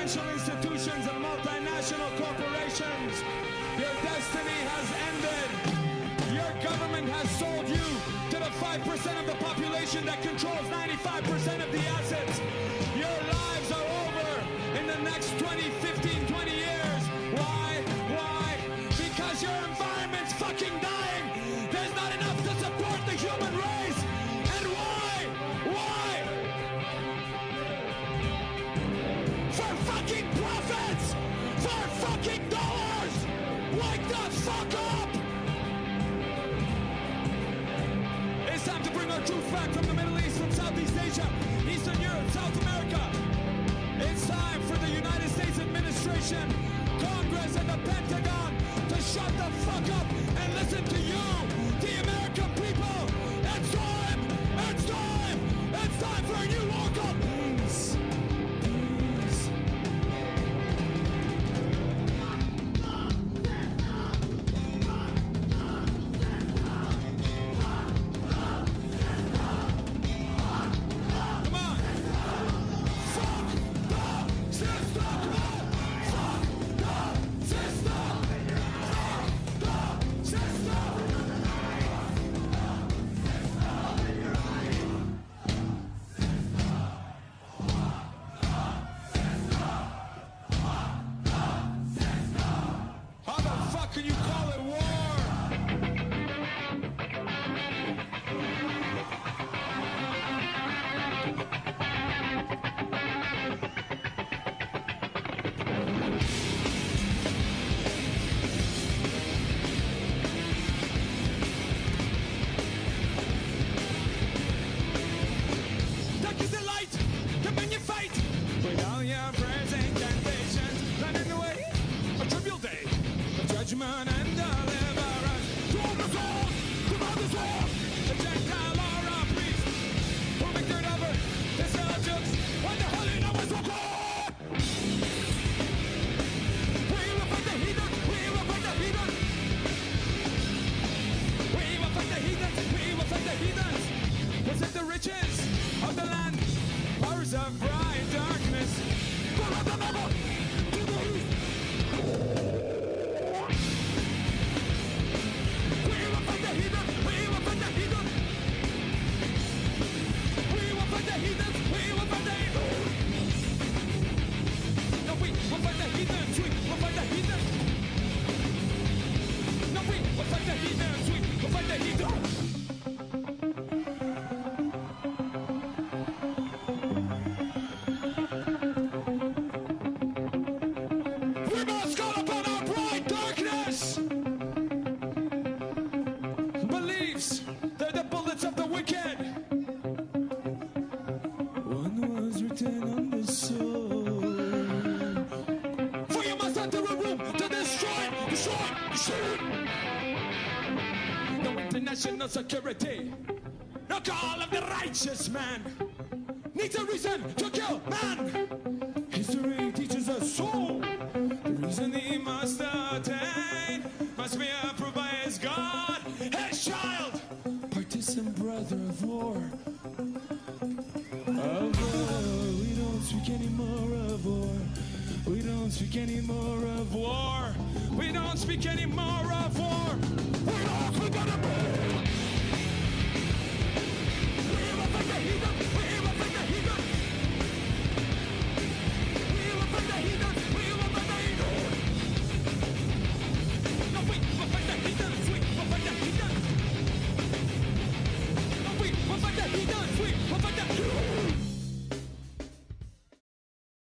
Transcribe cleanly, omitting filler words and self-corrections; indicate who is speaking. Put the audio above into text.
Speaker 1: financial institutions and multinational corporations. Your destiny has ended. Your government has sold you to the 5% of the population that controls 95% of the assets. Your lives are over in the next 20, 15, 20 years. Why? Why? Because your environment's fucking dying. There's not enough to support the human race. And why? Why? For fucking profits! For fucking dollars! Wake the fuck up! It's time to bring our troops back from the Middle East, from Southeast Asia, Eastern Europe, South America. It's time for the United States administration, Congress, and the Pentagon to shut the fuck up and listen to you, the American people. It's time! It's time! It's time for a new war called peace! Peace. Come on! Fuck the system! Come on! Fuck the system! Fuck the system! How the fuck can you call it war? Dark is the light, come in your fight. With all your prayers and temptations, running away a trivial day, the judgment and deliverance. To all the souls, to all the souls, the Gentile or a priest, who victored over the Seljuks when the holy numbers were born. We will fight the heathen, we will fight the heathen. We will fight the heathens, we will fight the heathens. Was it the riches of the land, powers of bright darkness? Pull up the map to the east. We will fight the heathen, we will fight the heathen. We will fight the heathens, we will fight the heathens. No, we will fight the heathens, we will fight the heathens. No, we will fight the heathens, we will fight the heathens. We must call upon our bright darkness. Beliefs, they're the bullets of the wicked. One was written on the soul. For you must enter a room to destroy, destroy, destroy. No international security. No call of the righteous man. Needs a reason to kill man. History teaches us so. The reason he must attain must be approved by his God, his child, partisan brother of war. Of war, we don't speak anymore of war. We don't speak anymore of war. We don't speak anymore of war. We don't speak anymore. We will fight the heathen. We will fight the heathen. We will fight the heathen. We will fight the heathen. No, we will fight the heathen. We will fight the heathen. No, we will fight the heathen. We will fight the heathen.